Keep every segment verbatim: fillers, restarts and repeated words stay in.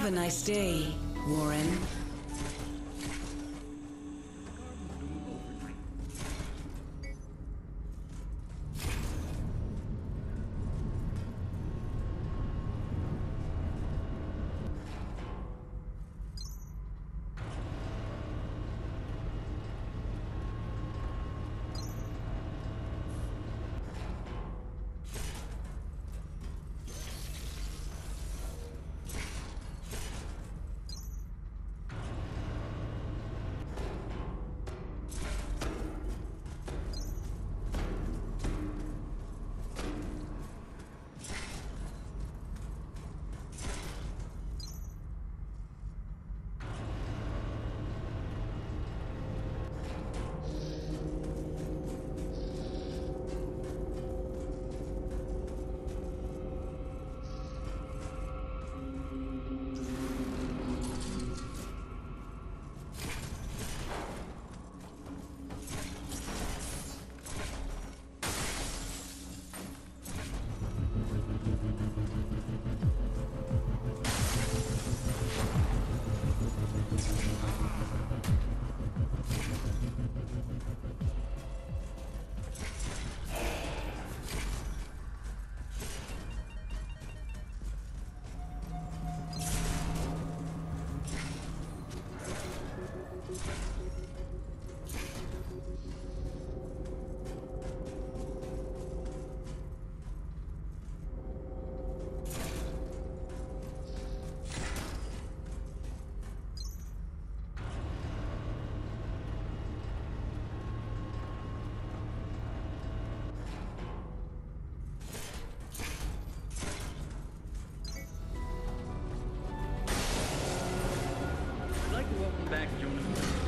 a nice day, Warren. Back, Jonah.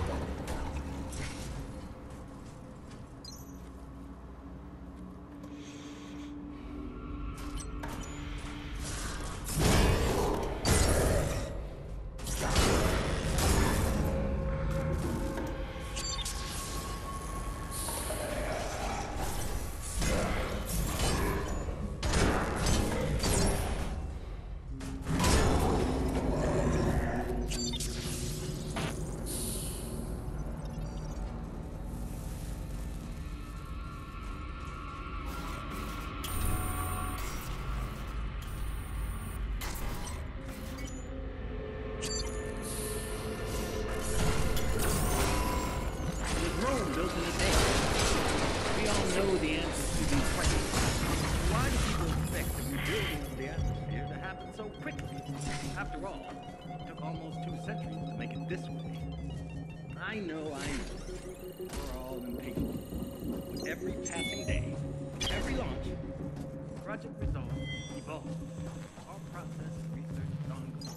After all, it took almost two centuries to make it this way. I know, I know. We're all impatient. With every passing day, every launch, project resolve evolves. Our process research is ongoing.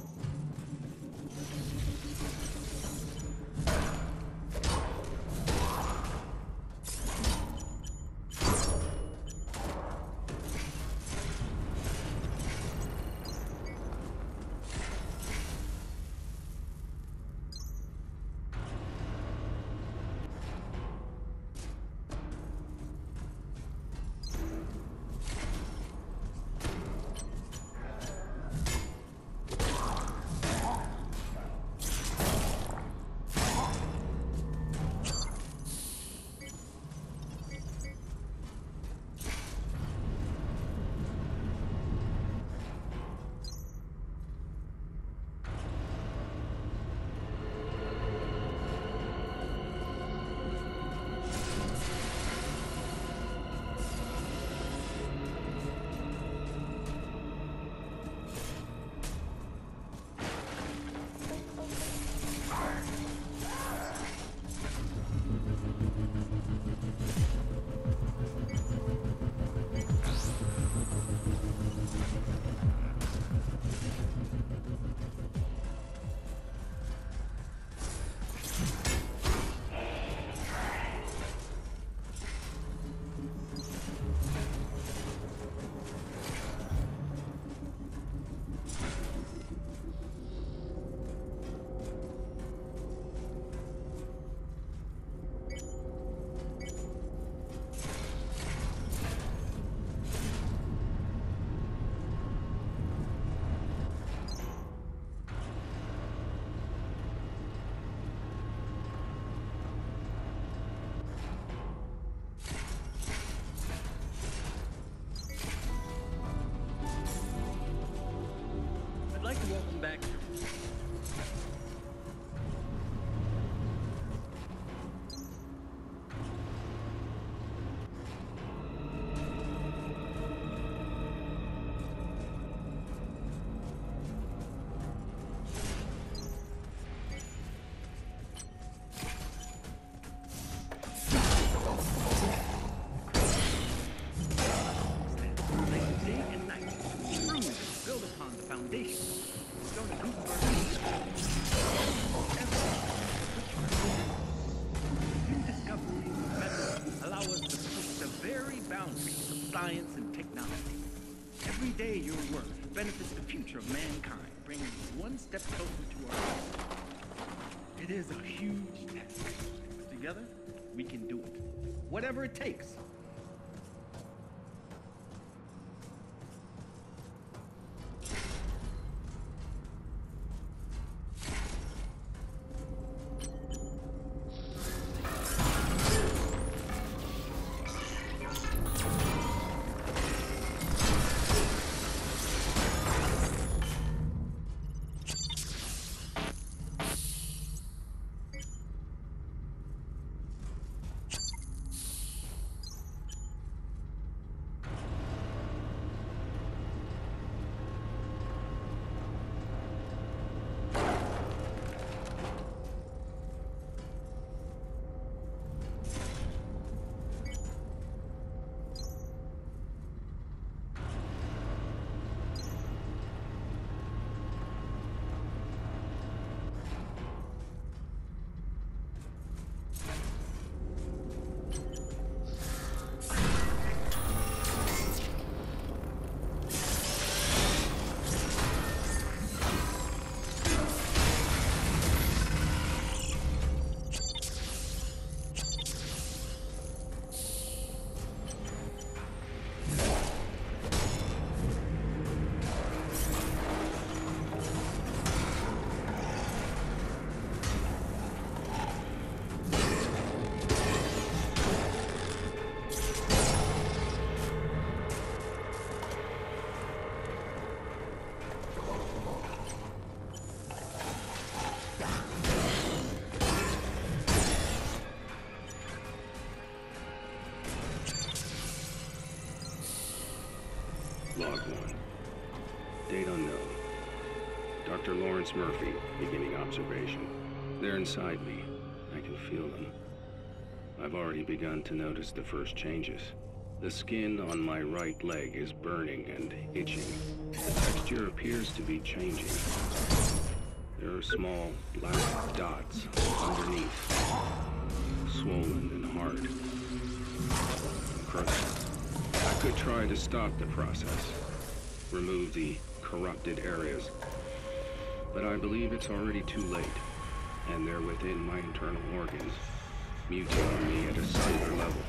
back to... science and technology. Every day your work benefits the future of mankind, bringing us one step closer to our goal. It is a huge task. Together, we can do it. Whatever it takes. Log one. Date unknown. Doctor Lawrence Murphy, beginning observation. They're inside me. I can feel them. I've already begun to notice the first changes. The skin on my right leg is burning and itching. The texture appears to be changing. There are small black dots underneath, swollen and hard. Crushed. I could try to stop the process, remove the corrupted areas, but I believe it's already too late, and they're within my internal organs, mutating me at a cellular level.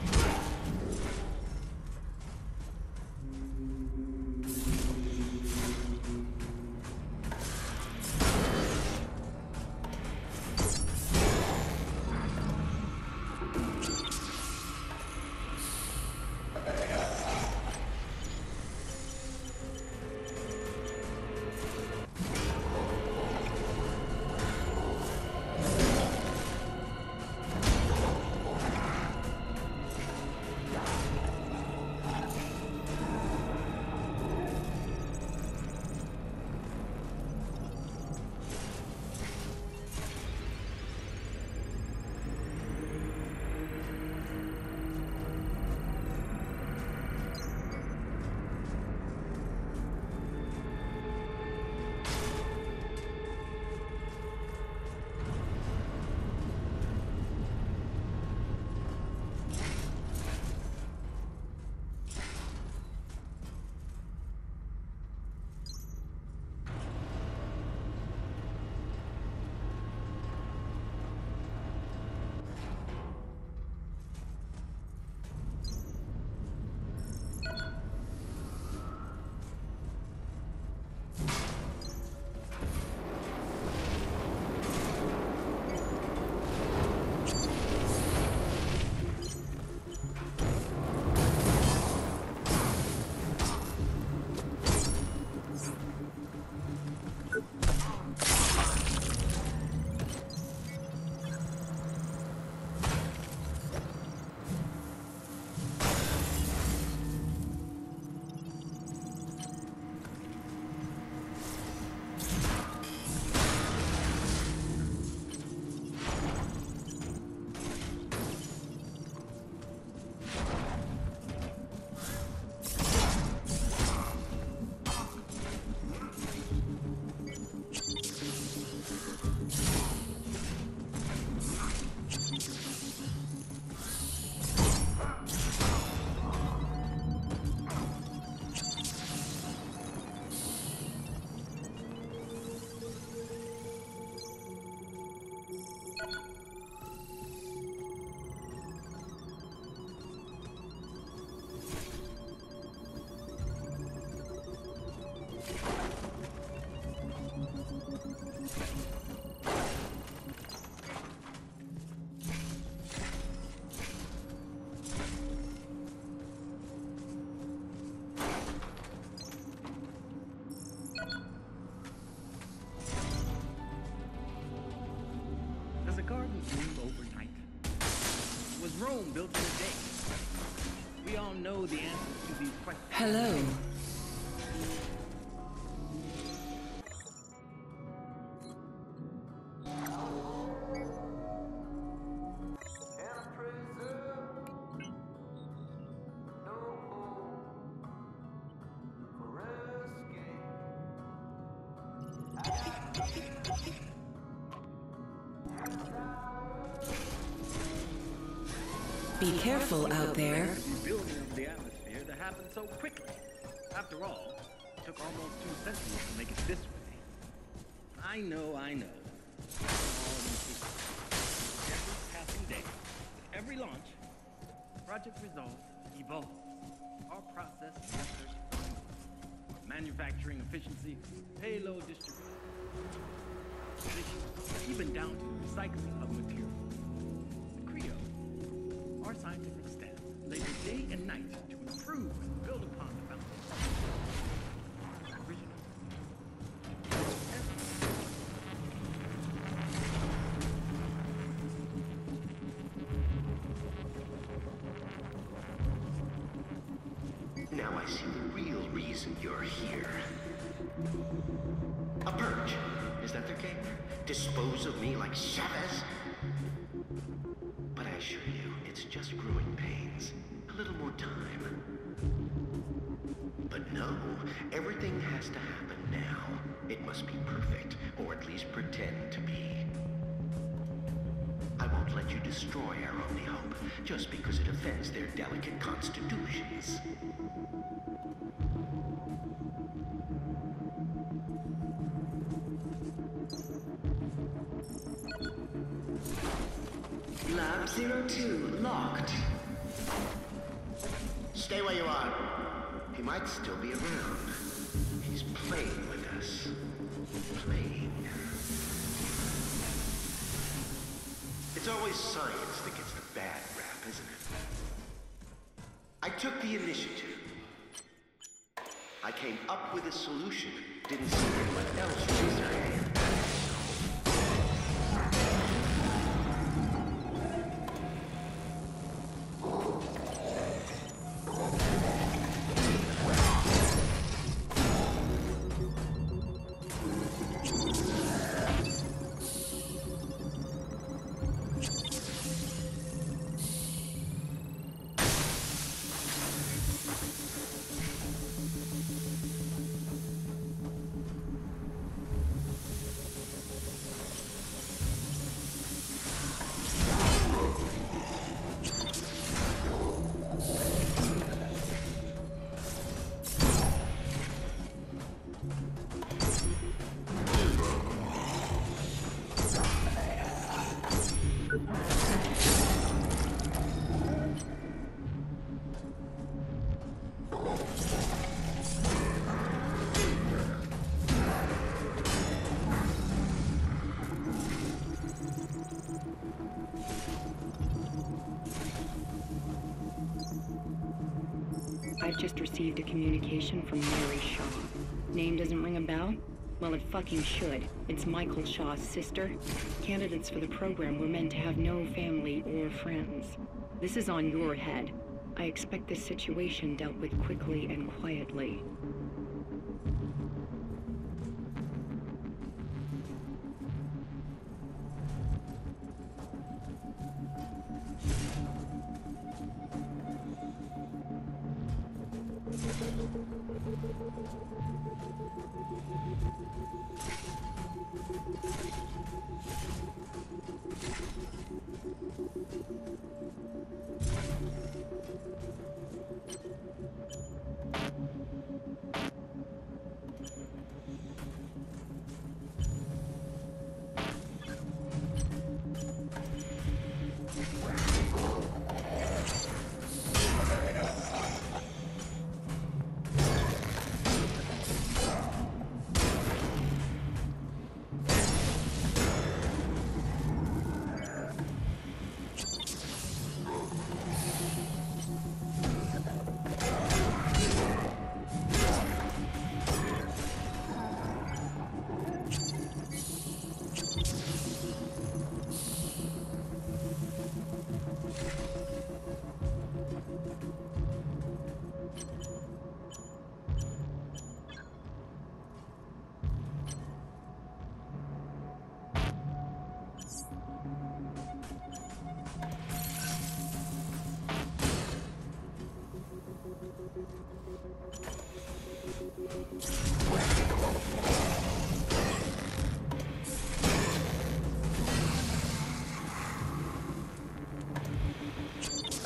Rome built in a day? We all know the answers to these questions. Hello. Be careful out there. Rebuilding of the atmosphere that happened so quickly. After all, it took almost two centuries to make it this way. I know, I know. All impatient. Every passing day, with every launch, Project Resolve evolves. Our process methods, our manufacturing efficiency, payload distribution, even down to the recycling of materials. The Creo, our scientific staff, labor day and night to improve and build upon the foundation. Original. Now I see the real reason you're here. A purge. Is that their game? Dispose of me like Chavez? But I assure you, it's just growing pains. A little more time. But no, everything has to happen now. It must be perfect, or at least pretend to be. I won't let you destroy our only hope, just because it offends their delicate constitutions. Lab zero two locked. Stay where you are. He might still be around. He's playing with us. Playing. It's always science that gets the bad rap, isn't it? I took the initiative. I came up with a solution. Didn't see anyone else raise their hand. I've just received a communication from Mary Shaw. Name doesn't ring a bell? Well, it fucking should. It's Michael Shaw's sister. Candidates for the program were meant to have no family or friends. This is on your head. I expect this situation dealt with quickly and quietly.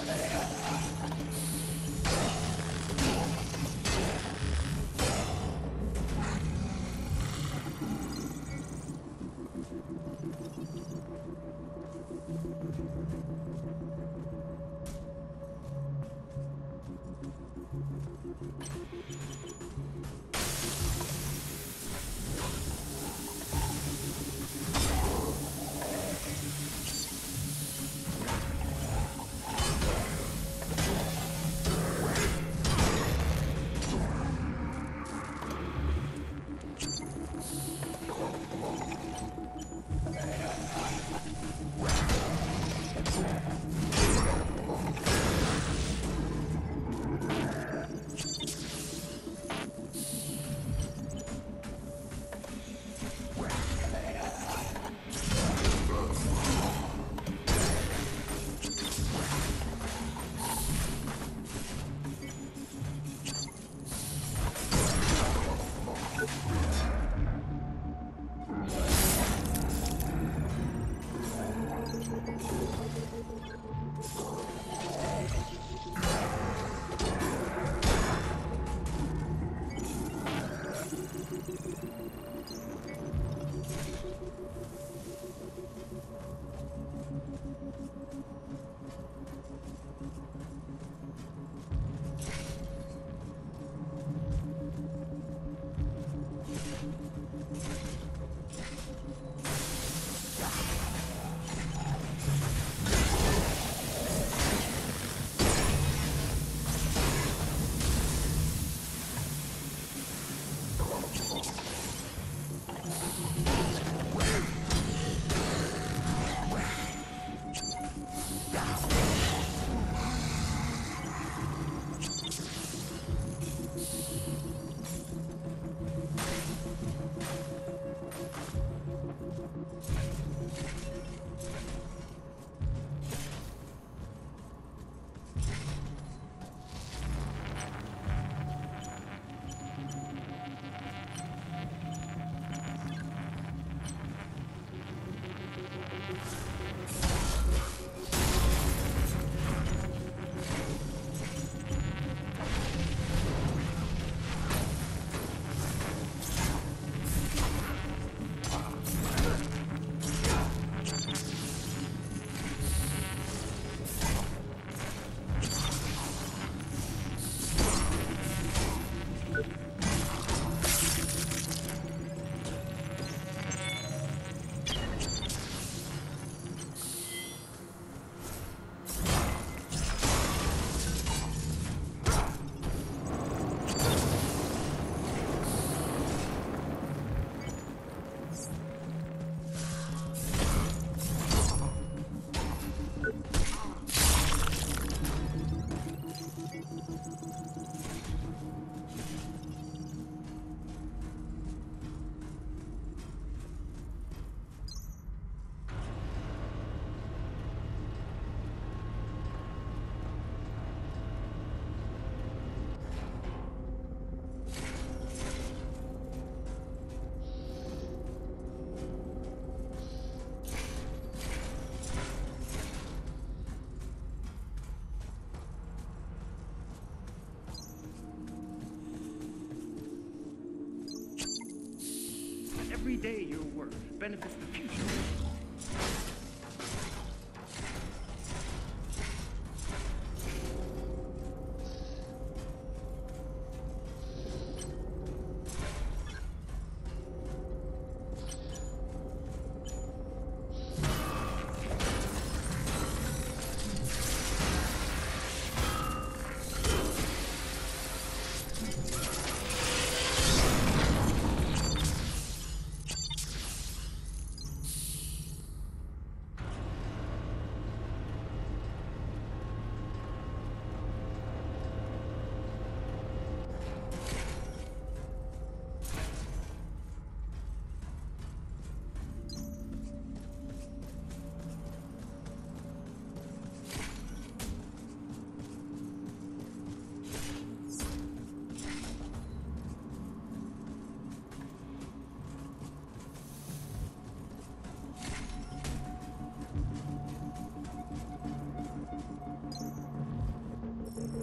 Every day your work benefits the future.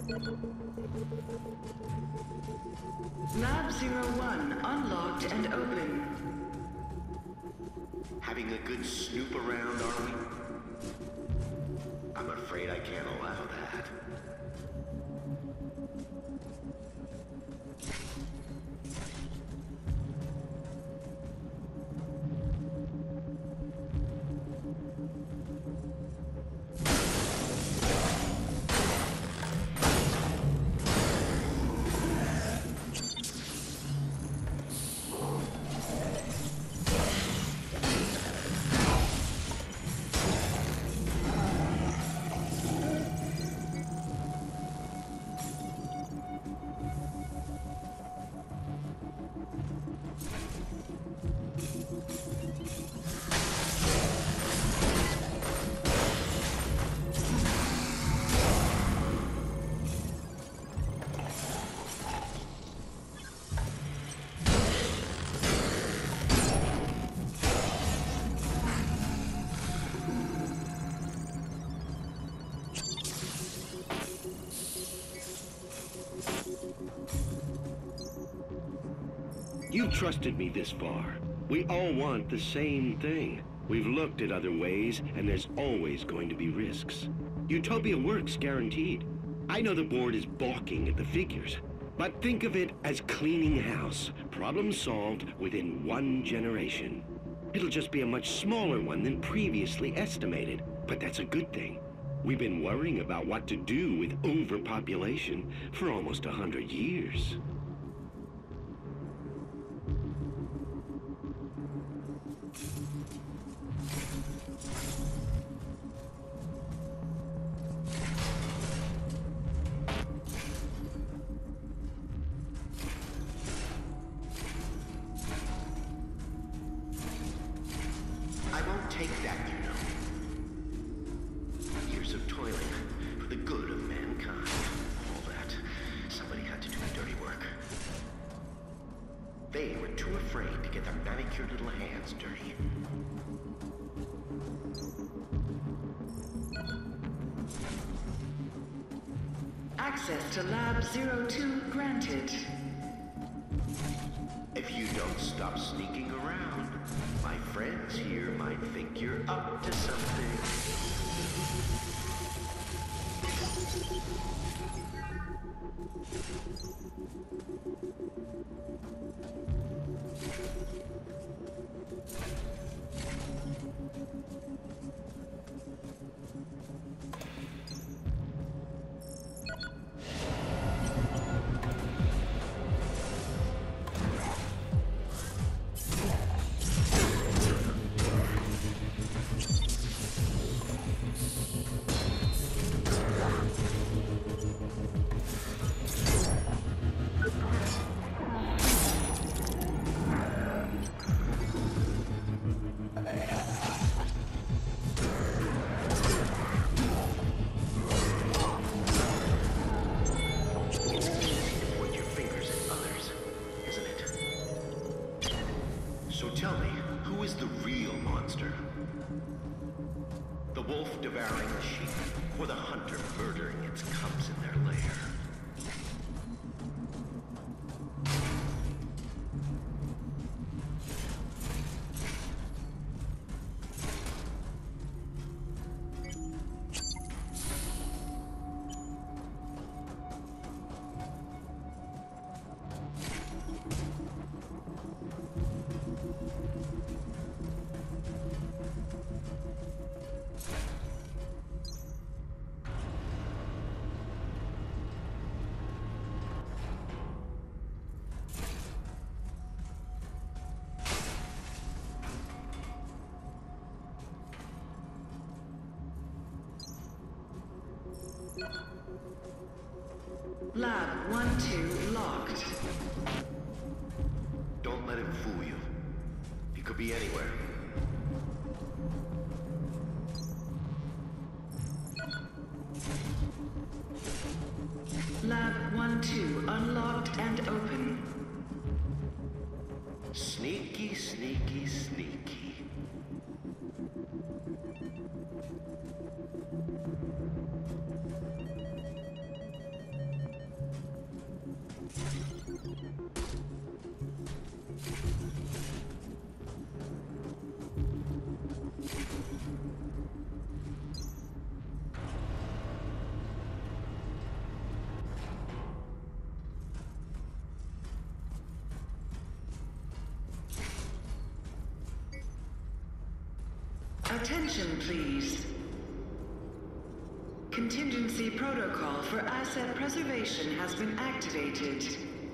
Lab zero one unlocked and open. Having a good snoop around, are we? I'm afraid I can't allow that. You've trusted me this far. We all want the same thing. We've looked at other ways, and there's always going to be risks. Utopia works, guaranteed. I know the board is balking at the figures, but think of it as cleaning house. Problem solved within one generation. It'll just be a much smaller one than previously estimated, but that's a good thing. We've been worrying about what to do with overpopulation for almost a hundred years. I won't take that, you know. Years of toiling for the good of mankind. All that. Somebody had to do the dirty work. They were too afraid to get their manicured little hands dirty. Access to Lab zero two granted. If you don't stop sneaking around, my friends here might think you're up to something. So tell me, who is the real monster? The wolf devouring the sheep, or the hunter murdering its cubs in their lair? Lab one two locked. Don't let him fool you. He could be anywhere. Lab one two unlocked and open. Sneaky, sneaky, sneaky. Attention, please. Contingency protocol for asset preservation has been activated.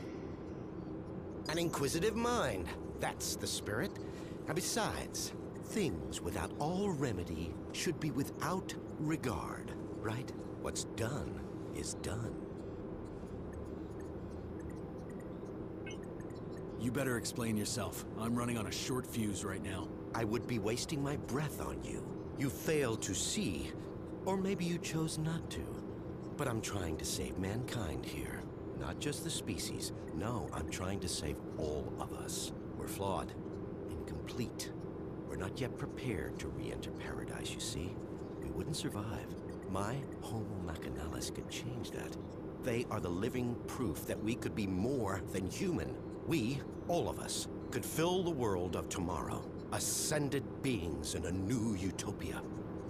An inquisitive mind. That's the spirit. And besides, things without all remedy should be without regard, right? What's done is done. You better explain yourself. I'm running on a short fuse right now. I would be wasting my breath on you. You failed to see, or maybe you chose not to. But I'm trying to save mankind here. Not just the species. No, I'm trying to save all of us. We're flawed, incomplete. We're not yet prepared to re-enter paradise, you see. We wouldn't survive. My Homo Machinalis could change that. They are the living proof that we could be more than human. We, all of us, could fill the world of tomorrow. Ascended beings in a new utopia.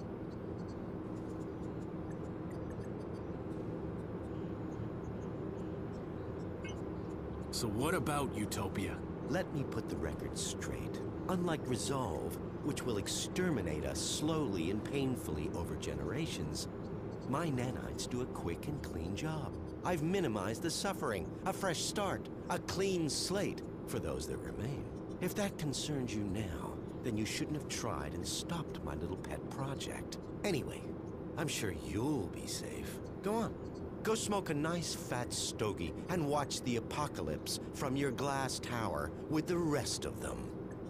So what about utopia? Let me put the record straight. Unlike Resolve, which will exterminate us slowly and painfully over generations, my nanites do a quick and clean job. I've minimized the suffering, a fresh start, a clean slate for those that remain. If that concerns you now, then you shouldn't have tried and stopped my little pet project. Anyway, I'm sure you'll be safe. Go on. Go smoke a nice fat stogie and watch the apocalypse from your glass tower with the rest of them.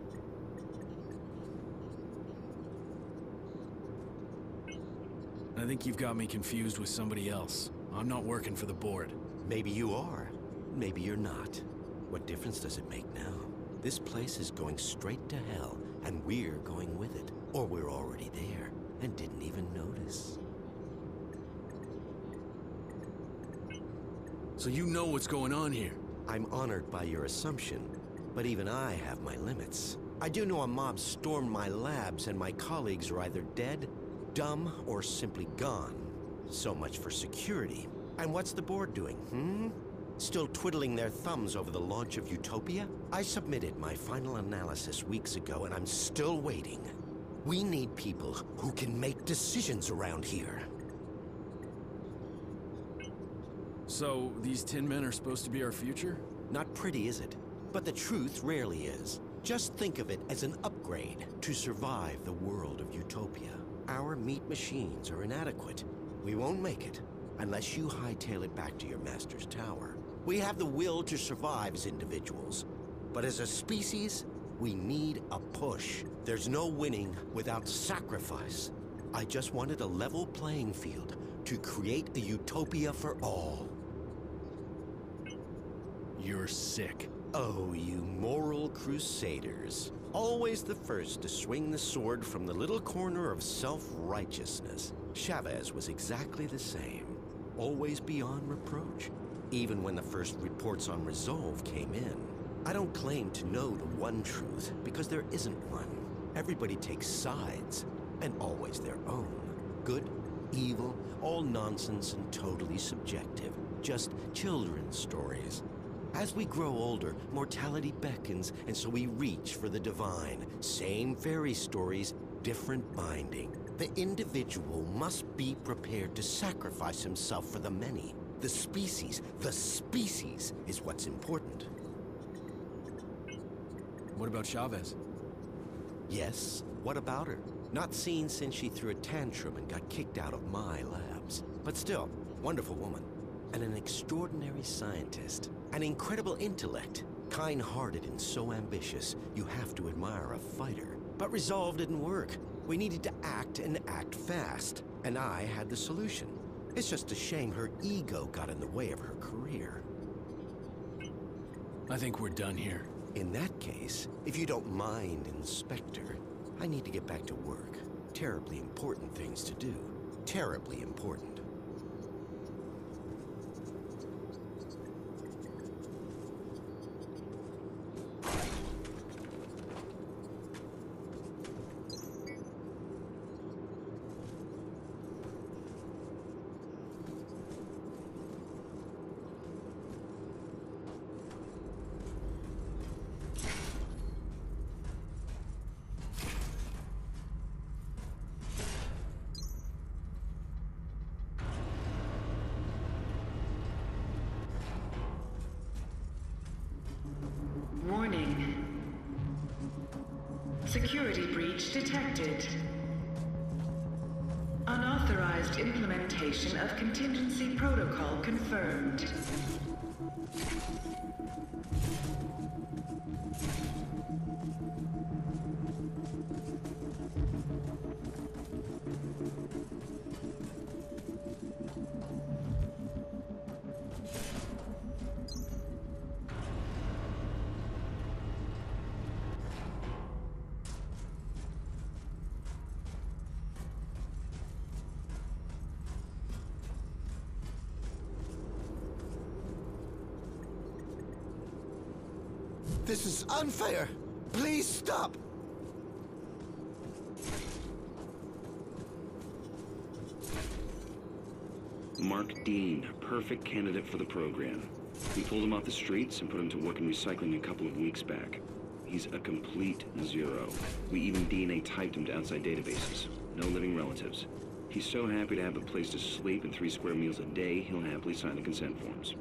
I think you've got me confused with somebody else. I'm not working for the board. Maybe you are. Maybe you're not. What difference does it make now? This place is going straight to hell, and we're going with it. Or we're already there, and didn't even notice. So you know what's going on here? I'm honored by your assumption, but even I have my limits. I do know a mob stormed my labs, and my colleagues are either dead, dumb, or simply gone. So much for security. And what's the board doing, hmm? Still twiddling their thumbs over the launch of Utopia? I submitted my final analysis weeks ago, and I'm still waiting. We need people who can make decisions around here. So, these tin men are supposed to be our future? Not pretty, is it? But the truth rarely is. Just think of it as an upgrade to survive the world of Utopia. Our meat machines are inadequate. We won't make it unless you hightail it back to your master's tower. We have the will to survive as individuals, but as a species, we need a push. There's no winning without sacrifice. I just wanted a level playing field to create a utopia for all. You're sick. Oh, you moral crusaders. Always the first to swing the sword from the little corner of self-righteousness. Chavez was exactly the same. Always beyond reproach. Even when the first reports on Resolve came in. I don't claim to know the one truth, because there isn't one. Everybody takes sides, and always their own. Good, evil, all nonsense and totally subjective. Just children's stories. As we grow older, mortality beckons, and so we reach for the divine. Same fairy stories, different binding. The individual must be prepared to sacrifice himself for the many. The species, the species is what's important. What about Chavez? Yes, what about her? Not seen since she threw a tantrum and got kicked out of my labs. But still, wonderful woman. And an extraordinary scientist. An incredible intellect. Kind-hearted and so ambitious, you have to admire a fighter. But Resolve didn't work. We needed to act and act fast. And I had the solution. It's just a shame her ego got in the way of her career. I think we're done here. In that case, if you don't mind, Inspector, I need to get back to work. Terribly important things to do. Terribly important. Security breach detected. Unauthorized implementation of contingency protocol confirmed. This is unfair! Please stop! Mark Dean, perfect candidate for the program. We pulled him off the streets and put him to work in recycling a couple of weeks back. He's a complete zero. We even D N A typed him to outside databases. No living relatives. He's so happy to have a place to sleep and three square meals a day, he'll happily sign the consent forms.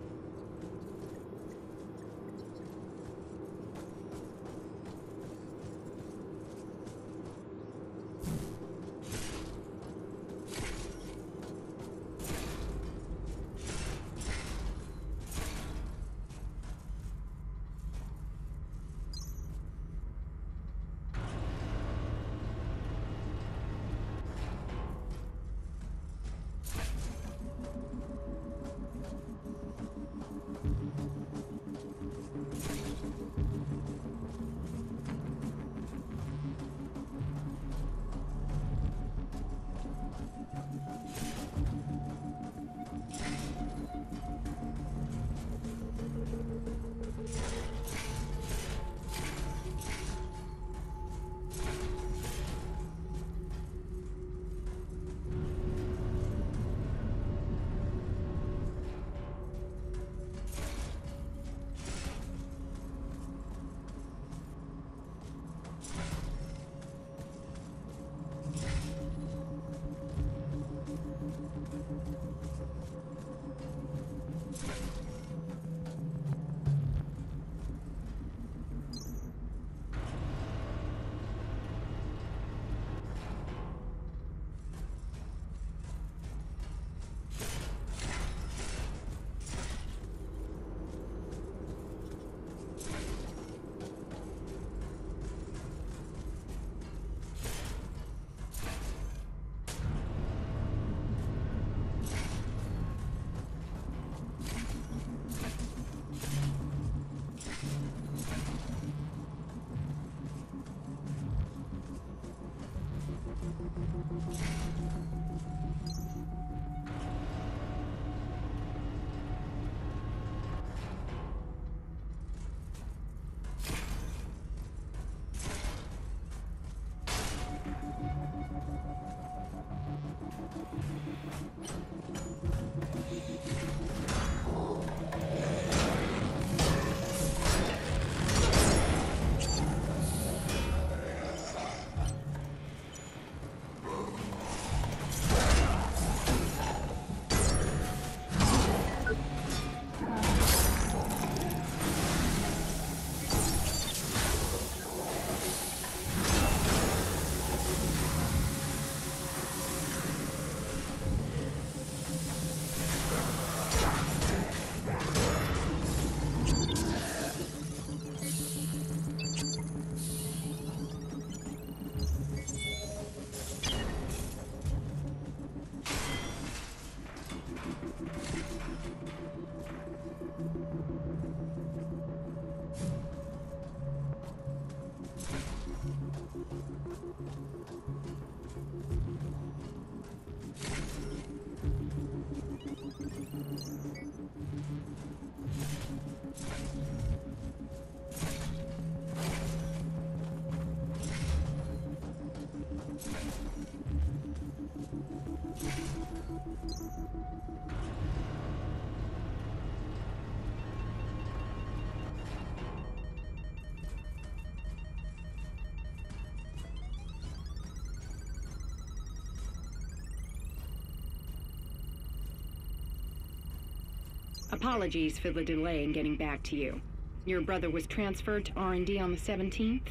Apologies for the delay in getting back to you. Your brother was transferred to R and D on the seventeenth?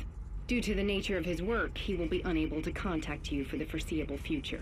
Due to the nature of his work, he will be unable to contact you for the foreseeable future.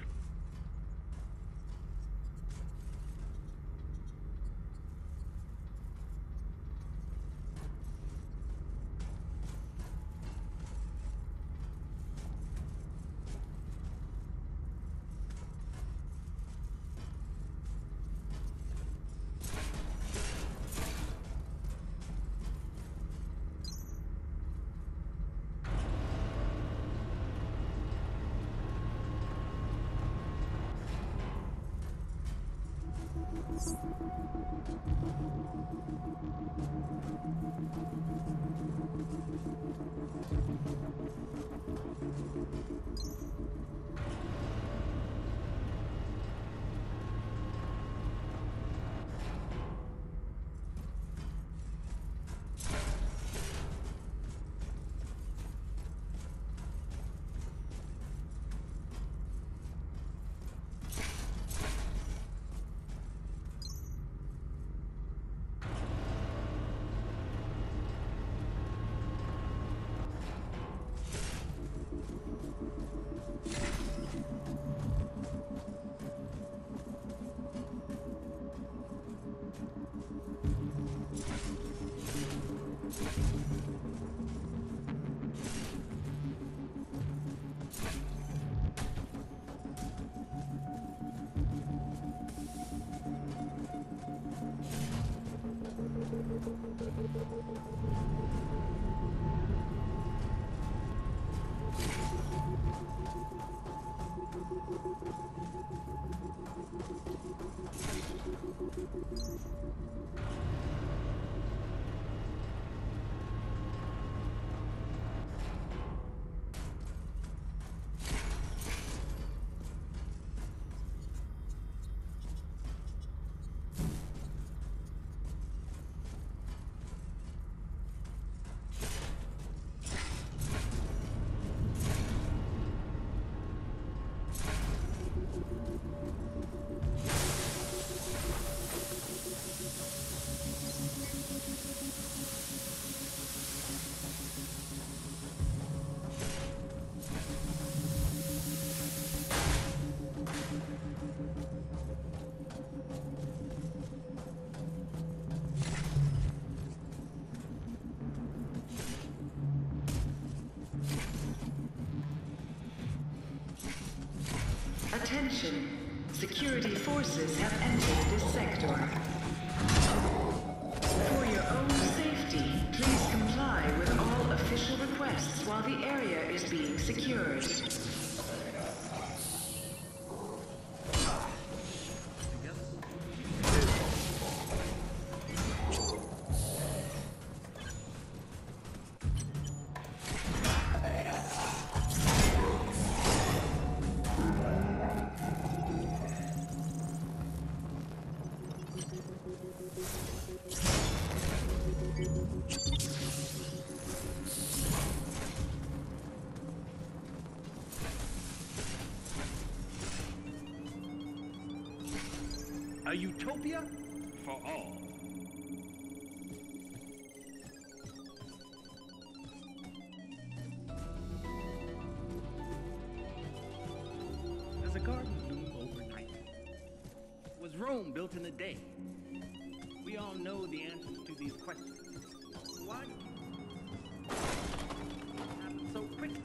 Attention. Security forces have entered this sector. For your own safety, please comply with all official requests while the area is being secured. A utopia for all. Does a garden bloom overnight? Was Rome built in a day? We all know the answers to these questions. Why do it happen so quickly?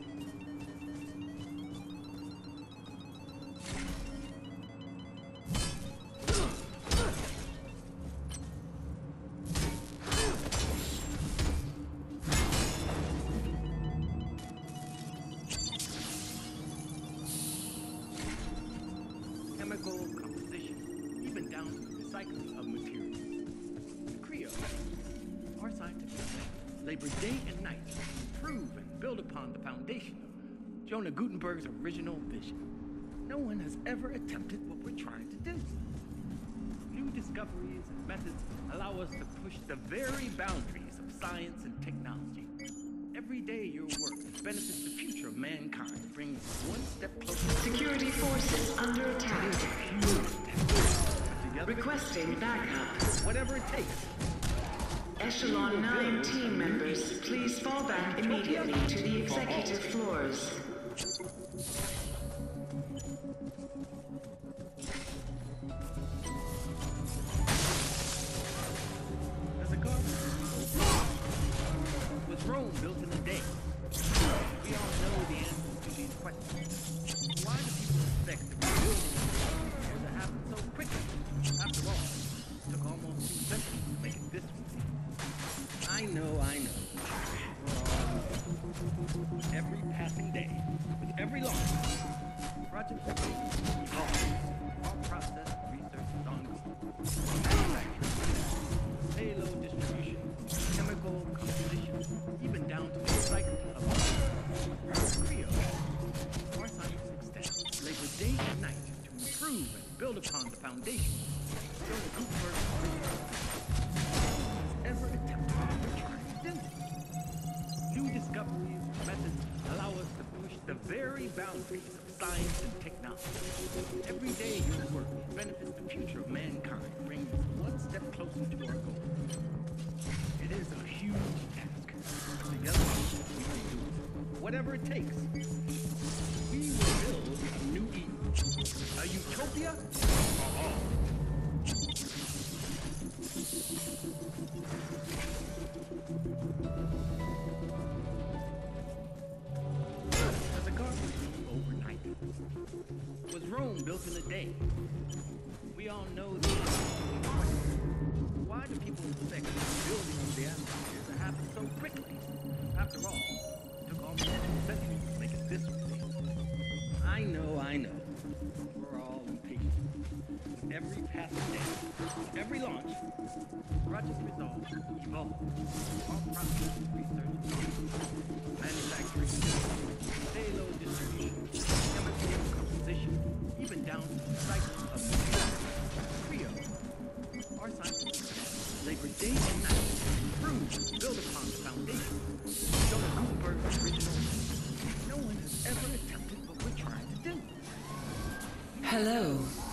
Composition, even down to the recycling of materials. The Creole, our scientific men, labor day and night to improve and build upon the foundation of Jonah Gutenberg's original vision. No one has ever attempted what we're trying to do. New discoveries and methods allow us to push the very boundaries of science and technology. Every day your work benefits the future of mankind, brings one step closer. Security forces under attack. Together, Requesting backup. whatever it takes. Echelon nine team members, please fall back immediately to the executive floors. There's a garden. Was Rome built in a day? We all know the answers to these questions. Why do people expect the rebuilding to happen so quickly? After all, it took almost two centuries to make it this way. I know, I know. We're all every passing day, with every launch, project evolves. All process research is ongoing. Manufacturing, payload distribution, chemical composition, even down to the cycle of Creo. Our scientific staff labor day and night to improve and build upon the foundation. So the Gutenberg ever attempted what we're trying to do. New discoveries and methods allow us to push the very boundaries of science and technology. Every day your work benefits the future of mankind, bringing us one step closer to our goal. It is a huge task. Together, we can do it. Whatever it takes. We will build a new Eden. A utopia for all. As a garden overnight. Was Rome built in a day? We all know the Why do people expect building of the atmosphere to happen so quickly? After all, it took almost two centuries to make it this way. I know, I know. We're all impatient. With every passing day, with every launch, project results evolve. All process research, manufacturing, payload distribution, chemical composition, even down to the cycle of Creo. Our scientists labor day and night to improve and build upon the foundation. Show the Gutenberg original. No one has ever attempted what we're trying to do. Hello.